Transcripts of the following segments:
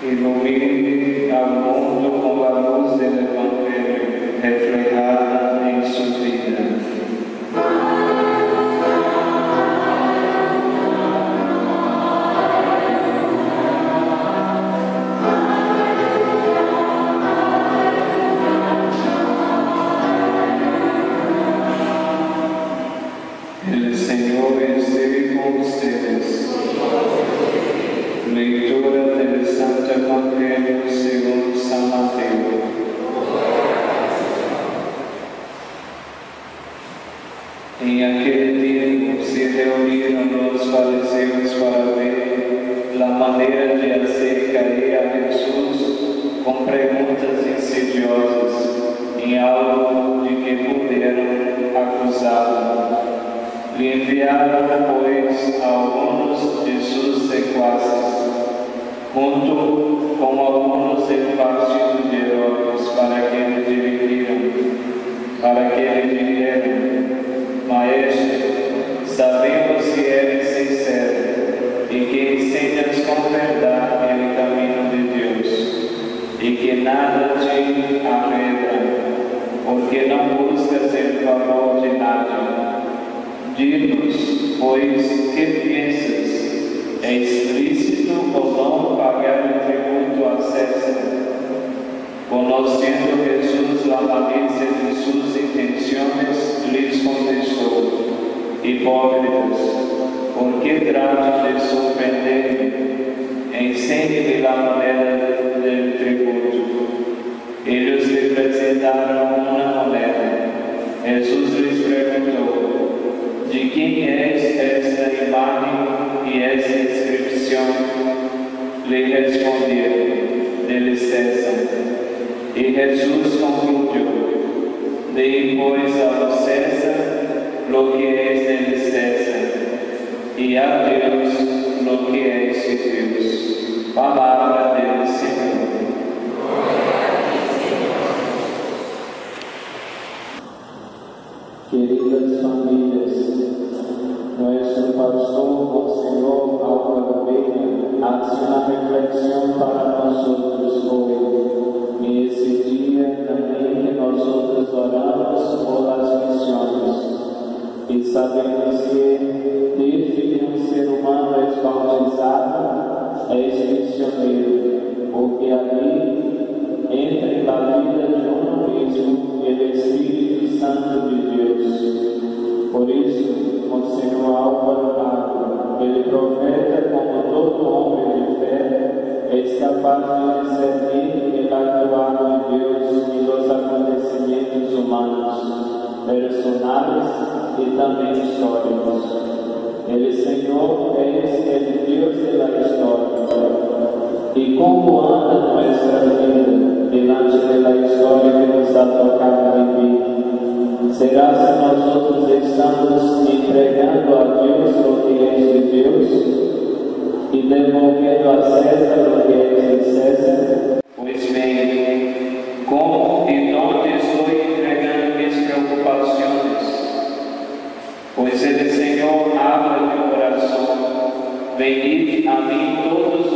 Ilumine ao mundo com a luz do Evangelho reflejada em sua vida. El Señor esté con ustedes. Leitura del Santo Evangelio según San Mateo. En aquel tiempo se reunieron los fariseos para ver la manera de hacer caer a Jesús con preguntas insidiosas en algo de que pudieran acusarlo. Le enviaron, pues, a algunos de sus secuaces, junto con algunos del partido de Herodes, para que le dijeran: Maestro, sabemos que eres sincero y que enseñas con verdad el camino de Dios, y que nada te arredra, porque no buscas el favor de nadie. Dinos, pois, que piensas? ¿Es lícito o no pagar el tributo a César? Conociendo Jesús la malicia de sus intenciones, les contestó: Hipócritas, ¿por qué tratan de sorprenderme? Enséñenme la moneda del tributo. Ellos le presentaron una moneda. Jesús les preguntó: ¿De quién es esta imagen y esta inscripción? Le respondieron: del César. Y Jesús concluyó: Dei pues a César lo que es del César, y a Dios lo que es de Dios. Palabra del Señor. Queridas famílias, nuestro pastor, Monseñor Álvaro Veiga, hace una reflexión para nosotros hoy, en ese día también que nosotros oramos por las misiones, y sabemos que desde que un ser humano es bautizado, es misionero, porque ali entra en la vida de uno mismo el Espíritu Santo de Dios. Por isso, Monsenhor Álvaro Magno, ele profeta como todo homem de fé, é capaz de discernir el actuar de Deus e los acontecimentos humanos, personales e também históricos. El Senhor é el Deus de la história. E como anda nuestra vida delante de la história que nos ha tocado vivir? Será se nós estamos entregando a Deus o que é de Deus e devolvendo a César o que é de César? Pois bem, como e onde estou entregando minhas preocupações? Pois ele, Senhor, abre meu coração, venid a mim todos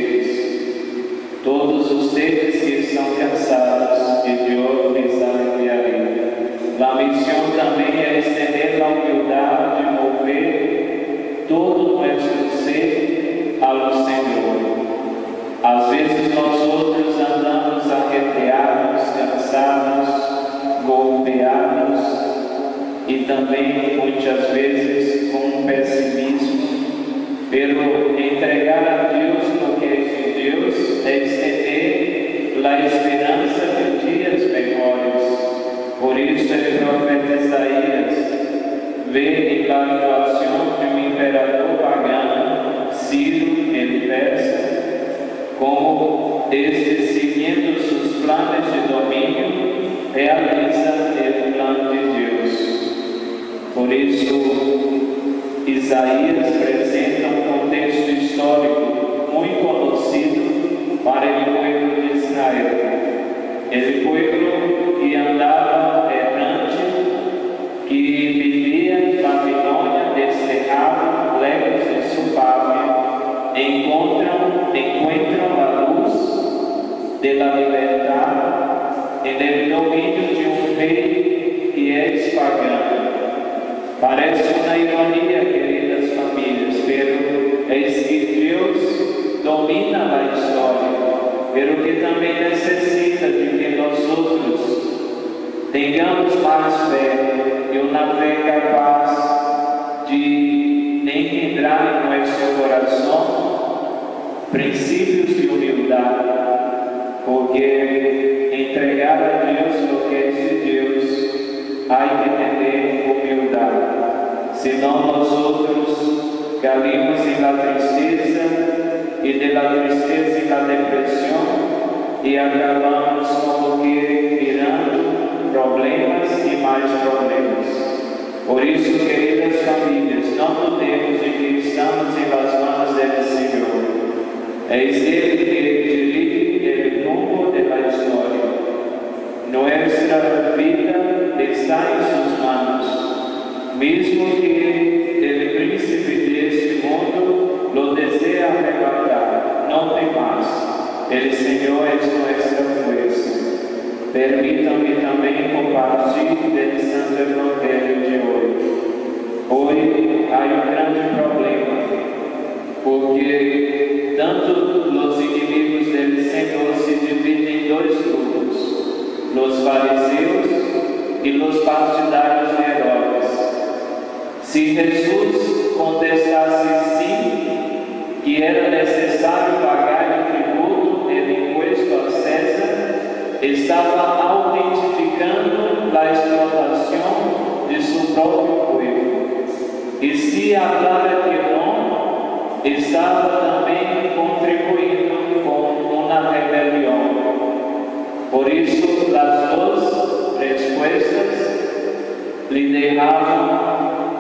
vocês que estão cansados, e eu lhes aliviarei. A missão também é estender a humildade de mover todo o nosso ser ao Senhor. Às vezes nós outros andamos arrepiados, cansados, golpeados e também muitas vezes com um pessimismo. Pelo entregar a Deus o que é de Deus é estender a esperança de dias melhores. Por isso el profeta Isaías vê na atuação de um imperador pagano, Ciro el Persa, como este, seguindo seus planos de domínio, realiza o plano de Deus. Por isso, Isaías apresenta um contexto histórico muito conhecido para o povo de Israel. Esse povo que andava errante, que vivia em Babilônia, desterrado, lejos de sua pátria, encontram a luz de la libertad en el dominio de un rey que es pagano. Parece una ironía, queridas familias, pero es que Dios domina la historia, pero que también necesita de que nosotros tengamos más fe y una fe capaz de engendrar en nuestro corazón princípios de humildad, porque entregar a Dios lo que es de Dios hay que tener humildad. Senão nosotros caímos en la tristeza y de la tristeza en la depresión y acabamos como que mirando problemas y más problemas. Por eso, queridas familias, no dudemos de que estamos en las manos del Señor. Es Él que dirige el rumbo de la historia. Nuestra vida está en sus manos. Mismo que el príncipe de este mundo lo desea arrebatar, no temas, el Señor es nuestra fuerza. Permítanme también compartir del Santo Evangelio de hoy. Hoy hay un gran problema, porque tanto los inimigos del Señor se dividen en dos grupos, los fariseos y los partidarios de Herodes. Si Jesús contestase sí, que era necesario pagar el tributo, el impuesto a César, estaba autentificando la explotación de su propio pueblo. Y si hablara que no, estaba también contribuyendo con una rebelión. Por eso las dos respuestas le dejaban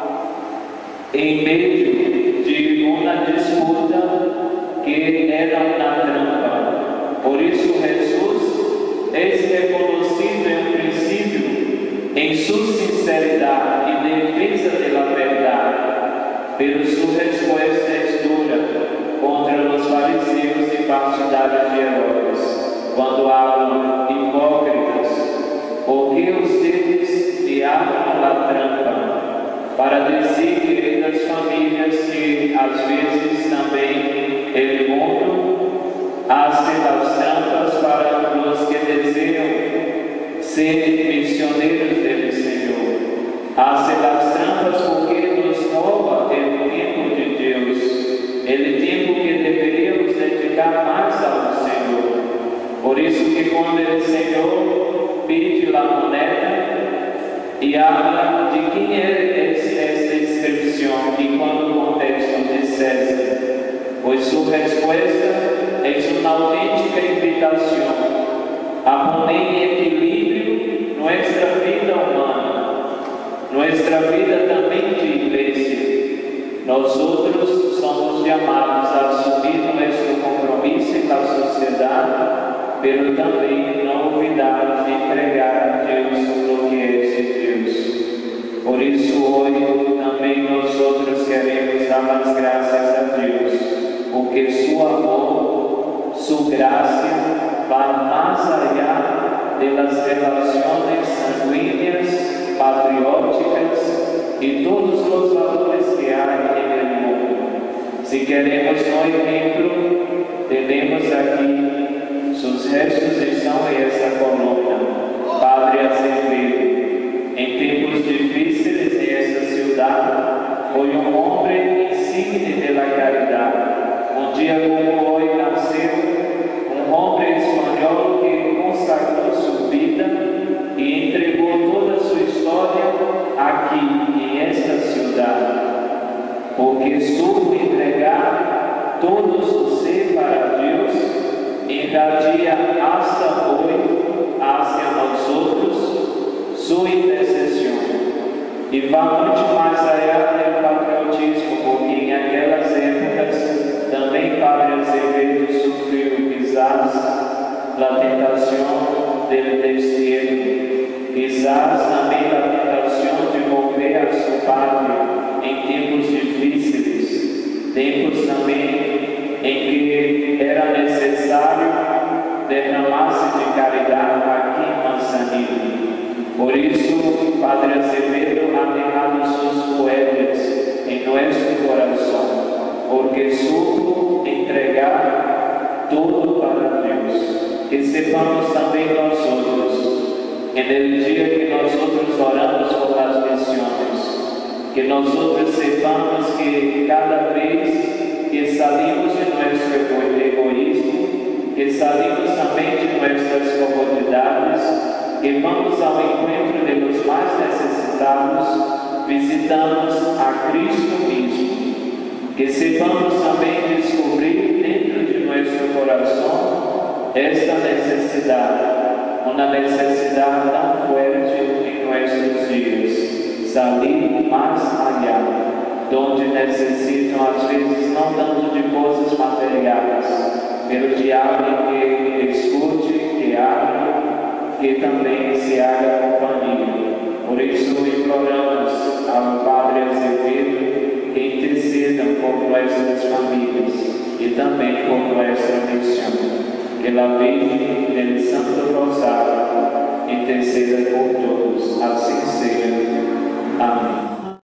en medio de una disputa que era una trampa. Por eso Jesús es reconocido en principio en su sinceridad y defensa de la verdad, pero su respuesta es dura contra los fariseos y partidarios de Herodes, cuando hablan hipócritas, porque ustedes le arman la trampa, para decir, queridas familias, que às vezes também el mundo hace las trampas para los que desean ser misioneros del Señor. Hace las trampas porque nos roba el tiempo de Dios, el tiempo que deberíamos dedicar más al Señor. Por eso que cuando el Señor pide la moneda y habla de quién es esta inscripción y cuando contexto de César, pues su respuesta es una auténtica invitación a poner en equilibrio nuestra vida humana, nuestra vida también de iglesia. Nosotros somos llamados a asumir nuestro compromiso en la sociedad, pero también no olvidar de entregar a Dios lo que es de Dios. Por eso hoy también nosotros queremos dar las gracias a Dios, porque su amor, su gracia va más allá de las relaciones sanguíneas, patrióticas y todos los valores que hay en el mundo. Si queremos un ejemplo, tenemos aquí sus restos estão en esa columna, Padre Azevedo. En tiempos difíciles de esta ciudad, fue un hombre insigne de la caridad. Un día como hoy nació un hombre español que consagró su vida y entregó toda su historia aquí en esta ciudad, porque supo entregar todo su ser para Dios, irradia hasta hoy hacia nosotros su intercesión. Y va mucho más allá del patriotismo, porque en aquellas épocas también Padre Azevedo sufrió quizás la tentación del destierro, quizás también la tentación de volver a su patria en tiempos difíciles, tiempos también en que era necesario derramar Por isso, Padre Azevedo ha dejado sus poetas en nuestro corazón, porque supo entregar todo para Dios. Que sepamos también nosotros, en el día que nosotros oramos por las misiones, que nosotros sepamos que cada vez que salimos de nuestro egoísmo, que salimos también de nuestras comodidades, que vamos ao encontro de los mais necessitados, visitamos a Cristo mismo. Que sepamos também descobrir dentro de nosso coração esta necessidade, uma necessidade tão forte em nossos dias, salir mais allá, onde necessitam às vezes não tanto de coisas materiais, mas de alguém que escute, que hable, que também se haga companhia. Por isso, imploramos ao Padre Azevedo que intercedam por nossas famílias e também por nossa missão. Que a Virgem do Santo Rosário interceda por todos. Assim seja. Amém.